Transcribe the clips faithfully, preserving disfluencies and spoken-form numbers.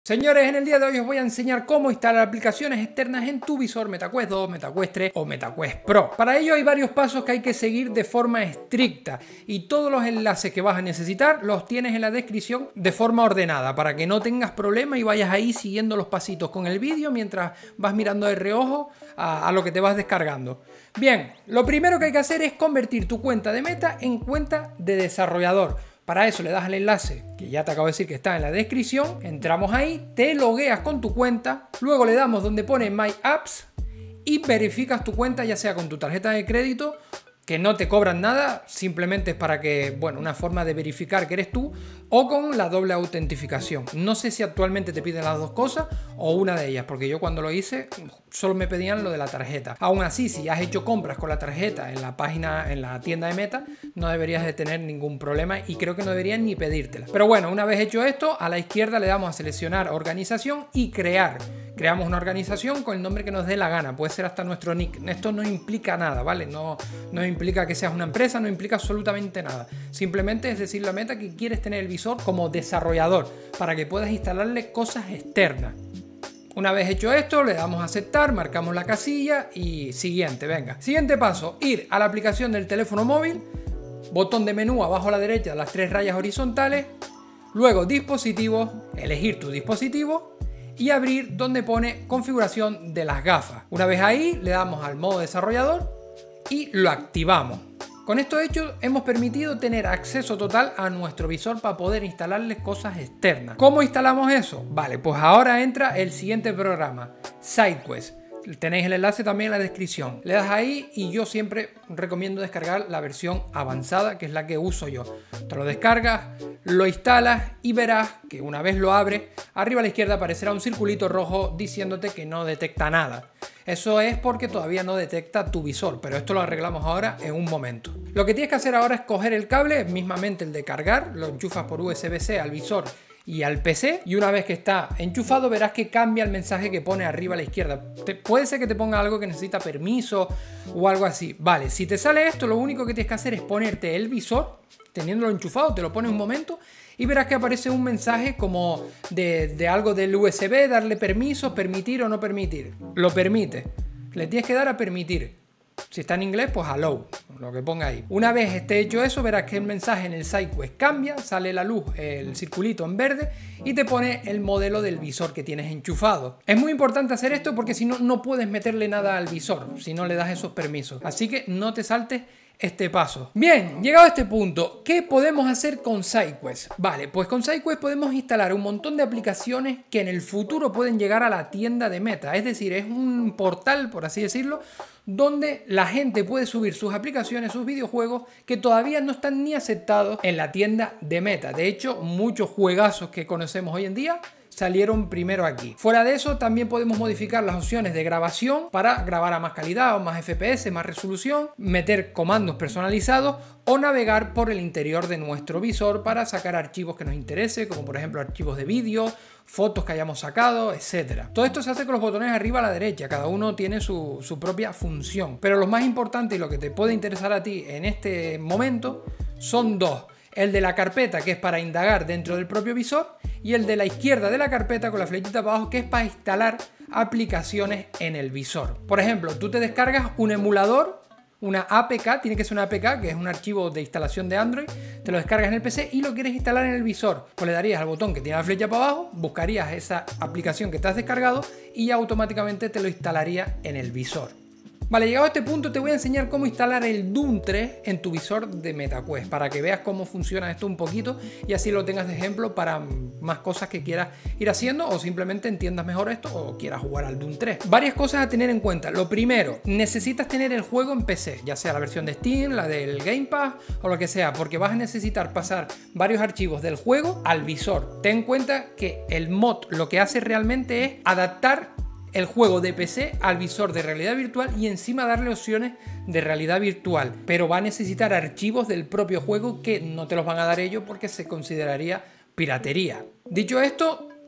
Señores, en el día de hoy os voy a enseñar cómo instalar aplicaciones externas en tu visor MetaQuest dos, MetaQuest tres o MetaQuest Pro. Para ello hay varios pasos que hay que seguir de forma estricta y todos los enlaces que vas a necesitar los tienes en la descripción de forma ordenada para que no tengas problema y vayas ahí siguiendo los pasitos con el vídeo mientras vas mirando de reojo a, a lo que te vas descargando. Bien, lo primero que hay que hacer es convertir tu cuenta de Meta en cuenta de desarrollador. Para eso le das al enlace que ya te acabo de decir que está en la descripción, entramos ahí, te logueas con tu cuenta, luego le damos donde pone My Apps y verificas tu cuenta ya sea con tu tarjeta de crédito, que no te cobran nada, simplemente es para que, bueno, una forma de verificar que eres tú, o con la doble autentificación. No sé si actualmente te piden las dos cosas o una de ellas, porque yo cuando lo hice solo me pedían lo de la tarjeta. Aún así, si has hecho compras con la tarjeta en la página, en la tienda de Meta, no deberías de tener ningún problema y creo que no deberían ni pedírtela. Pero bueno, una vez hecho esto, a la izquierda le damos a seleccionar organización y crear. Creamos una organización con el nombre que nos dé la gana, puede ser hasta nuestro nick. Esto no implica nada, ¿vale? No, no implica que seas una empresa, no implica absolutamente nada. Simplemente es decirle a Meta que quieres tener el visor como desarrollador para que puedas instalarle cosas externas. Una vez hecho esto, le damos a aceptar, marcamos la casilla y siguiente, venga. Siguiente paso, ir a la aplicación del teléfono móvil, botón de menú abajo a la derecha, las tres rayas horizontales, luego dispositivos, elegir tu dispositivo y abrir donde pone configuración de las gafas. Una vez ahí, le damos al modo desarrollador y lo activamos. Con esto hecho, hemos permitido tener acceso total a nuestro visor para poder instalarle cosas externas. ¿Cómo instalamos eso? Vale, pues ahora entra el siguiente programa, SideQuest. Tenéis el enlace también en la descripción. Le das ahí y yo siempre recomiendo descargar la versión avanzada, que es la que uso yo. Te lo descargas, lo instalas y verás que una vez lo abres, arriba a la izquierda aparecerá un circulito rojo diciéndote que no detecta nada. Eso es porque todavía no detecta tu visor, pero esto lo arreglamos ahora en un momento. Lo que tienes que hacer ahora es coger el cable, mismamente el de cargar, lo enchufas por U S B C al visor y al P C, y una vez que está enchufado verás que cambia el mensaje que pone arriba a la izquierda. Te, puede ser que te ponga algo que necesita permiso o algo así. Vale, si te sale esto, lo único que tienes que hacer es ponerte el visor, teniéndolo enchufado, te lo pones un momento y verás que aparece un mensaje como de, de algo del U S B, darle permiso, permitir o no permitir. Lo permite, le tienes que dar a permitir. Si está en inglés, pues allow, lo que ponga ahí. Una vez esté hecho eso, verás que el mensaje en el SideQuest cambia, sale la luz, el circulito en verde y te pone el modelo del visor que tienes enchufado. Es muy importante hacer esto porque si no, no puedes meterle nada al visor si no le das esos permisos. Así que no te saltes este paso. Bien, llegado a este punto, ¿qué podemos hacer con SideQuest? Vale, pues con SideQuest podemos instalar un montón de aplicaciones que en el futuro pueden llegar a la tienda de Meta. Es decir, es un portal, por así decirlo, donde la gente puede subir sus aplicaciones, sus videojuegos que todavía no están ni aceptados en la tienda de Meta. De hecho, muchos juegazos que conocemos hoy en día salieron primero aquí. Fuera de eso, también podemos modificar las opciones de grabación para grabar a más calidad o más F P S, más resolución, meter comandos personalizados o navegar por el interior de nuestro visor para sacar archivos que nos interese, como por ejemplo archivos de vídeo, fotos que hayamos sacado, etcétera. Todo esto se hace con los botones arriba a la derecha, cada uno tiene su, su propia función. Pero lo más importante y lo que te puede interesar a ti en este momento son dos. El de la carpeta, que es para indagar dentro del propio visor, y el de la izquierda de la carpeta con la flechita para abajo, que es para instalar aplicaciones en el visor. Por ejemplo, tú te descargas un emulador, una A P K, tiene que ser una A P K, que es un archivo de instalación de Android, te lo descargas en el P C y lo quieres instalar en el visor. Pues le darías al botón que tiene la flecha para abajo, buscarías esa aplicación que te has descargado y ya automáticamente te lo instalaría en el visor. Vale, llegado a este punto te voy a enseñar cómo instalar el Doom tres en tu visor de MetaQuest para que veas cómo funciona esto un poquito y así lo tengas de ejemplo para más cosas que quieras ir haciendo o simplemente entiendas mejor esto o quieras jugar al Doom tres. Varias cosas a tener en cuenta. Lo primero, necesitas tener el juego en P C, ya sea la versión de Steam, la del Game Pass o lo que sea, porque vas a necesitar pasar varios archivos del juego al visor. Ten en cuenta que el mod lo que hace realmente es adaptar el juego de P C al visor de realidad virtual y encima darle opciones de realidad virtual, pero va a necesitar archivos del propio juego que no te los van a dar ellos porque se consideraría piratería. Dicho esto,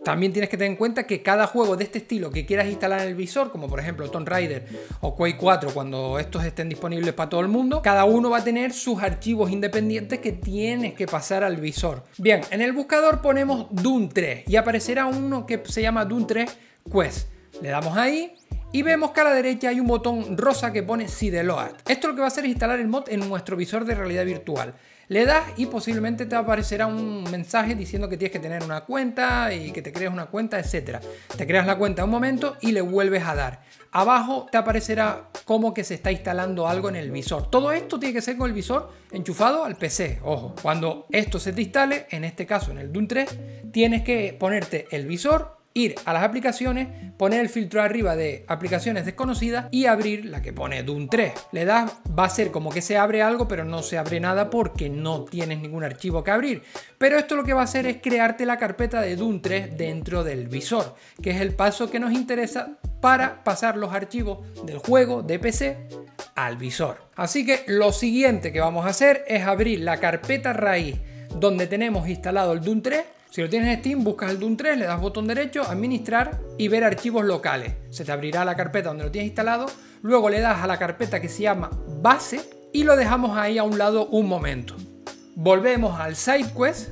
También tienes que tener en cuenta que cada juego de este estilo que quieras instalar en el visor, como por ejemplo Tomb Raider o Quake cuatro, cuando estos estén disponibles para todo el mundo, cada uno va a tener sus archivos independientes que tienes que pasar al visor. Bien, en el buscador ponemos Doom tres y aparecerá uno que se llama Doom tres Quest. Le damos ahí y vemos que a la derecha hay un botón rosa que pone Sideload. Esto lo que va a hacer es instalar el mod en nuestro visor de realidad virtual. Le das y posiblemente te aparecerá un mensaje diciendo que tienes que tener una cuenta y que te crees una cuenta, etcétera. Te creas la cuenta un momento y le vuelves a dar. Abajo te aparecerá como que se está instalando algo en el visor. Todo esto tiene que ser con el visor enchufado al P C. Ojo, cuando esto se te instale, en este caso en el Doom tres, tienes que ponerte el visor, ir a las aplicaciones, poner el filtro arriba de aplicaciones desconocidas y abrir la que pone Doom tres. Le das, va a ser como que se abre algo, pero no se abre nada porque no tienes ningún archivo que abrir. Pero esto lo que va a hacer es crearte la carpeta de Doom tres dentro del visor, que es el paso que nos interesa para pasar los archivos del juego de P C al visor. Así que lo siguiente que vamos a hacer es abrir la carpeta raíz donde tenemos instalado el Doom tres. Si lo tienes en Steam, buscas el Doom tres, le das botón derecho, administrar y ver archivos locales. Se te abrirá la carpeta donde lo tienes instalado, luego le das a la carpeta que se llama base y lo dejamos ahí a un lado un momento. Volvemos al SideQuest,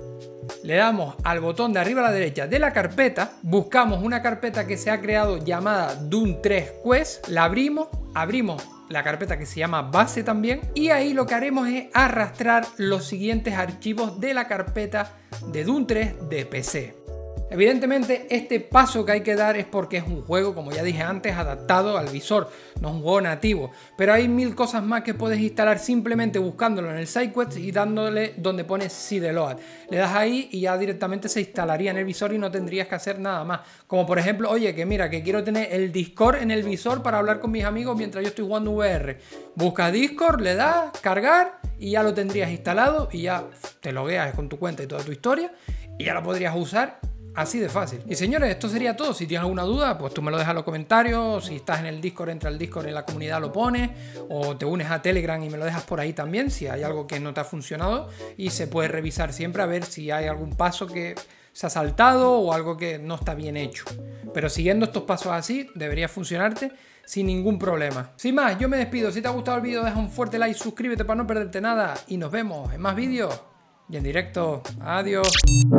le damos al botón de arriba a la derecha de la carpeta, buscamos una carpeta que se ha creado llamada Doom tres Quest, la abrimos, abrimos la carpeta que se llama base también y ahí lo que haremos es arrastrar los siguientes archivos de la carpeta de Doom tres de P C. Evidentemente este paso que hay que dar es porque es un juego, como ya dije antes, adaptado al visor, no es un juego nativo, pero hay mil cosas más que puedes instalar simplemente buscándolo en el SideQuest y dándole donde pone Sideload. Le das ahí y ya directamente se instalaría en el visor y no tendrías que hacer nada más. Como por ejemplo, oye, que mira, que quiero tener el Discord en el visor para hablar con mis amigos mientras yo estoy jugando V R. Buscas Discord, le das, cargar y ya lo tendrías instalado y ya te logueas con tu cuenta y toda tu historia y ya lo podrías usar. Así de fácil. Y señores, esto sería todo. Si tienes alguna duda, pues tú me lo dejas en los comentarios. Si estás en el Discord, entra al Discord, en la comunidad lo pones. O te unes a Telegram y me lo dejas por ahí también, si hay algo que no te ha funcionado. Y se puede revisar siempre a ver si hay algún paso que se ha saltado o algo que no está bien hecho. Pero siguiendo estos pasos así, debería funcionarte sin ningún problema. Sin más, yo me despido. Si te ha gustado el vídeo, deja un fuerte like, suscríbete para no perderte nada. Y nos vemos en más vídeos y en directo. Adiós.